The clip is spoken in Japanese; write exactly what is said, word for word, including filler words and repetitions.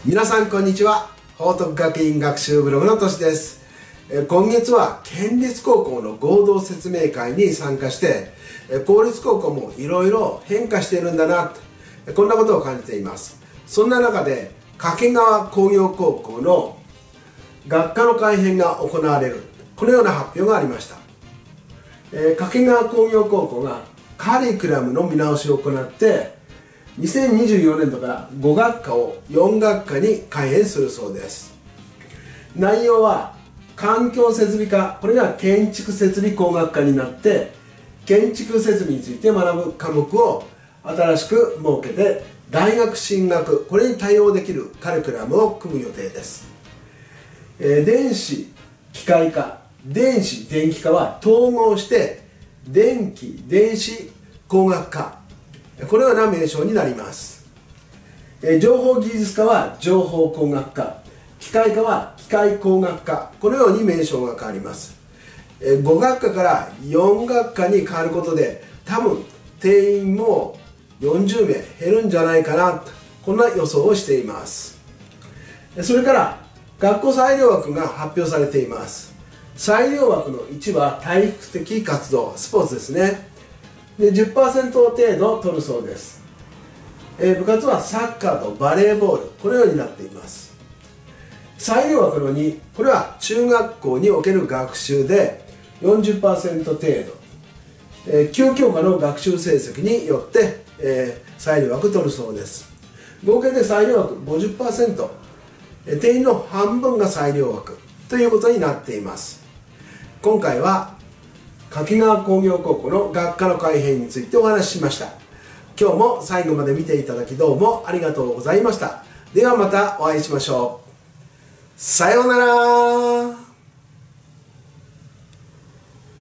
皆さんこんにちは。報徳学院学習ブログのとしです。今月は県立高校の合同説明会に参加して、公立高校もいろいろ変化しているんだな、こんなことを感じています。そんな中で掛川工業高校の学科の改編が行われる、このような発表がありました。掛川工業高校がカリキュラムの見直しを行って、にせんにじゅうよねんどからご学科をよん学科に改編するそうです。内容は環境設備科、これが建築設備工学科になって、建築設備について学ぶ科目を新しく設けて、大学進学、これに対応できるカリキュラムを組む予定です。えー、電子機械科、電子電気科は統合して電気電子工学科、このような名称になります。えー、情報技術科は情報工学科、機械科は機械工学科、このように名称が変わります。えー、ご学科からよん学科に変わることで、多分定員もよんじゅうめい減るんじゃないかな、こんな予想をしています。それから学校裁量枠が発表されています。裁量枠のいちは体育的活動、スポーツですね。で じゅっパーセント 程度取るそうです。えー、部活はサッカーとバレーボール、このようになっています。裁量枠のに、これは中学校における学習で よんじゅっパーセント 程度、えー、きゅう教科の学習成績によって、えー、裁量枠取るそうです。合計で裁量枠 ごじゅっパーセント、えー、定員の半分が裁量枠ということになっています。今回は掛川工業高校の学科の改編についてお話ししました。今日も最後まで見ていただきどうもありがとうございました。ではまたお会いしましょう。さようなら。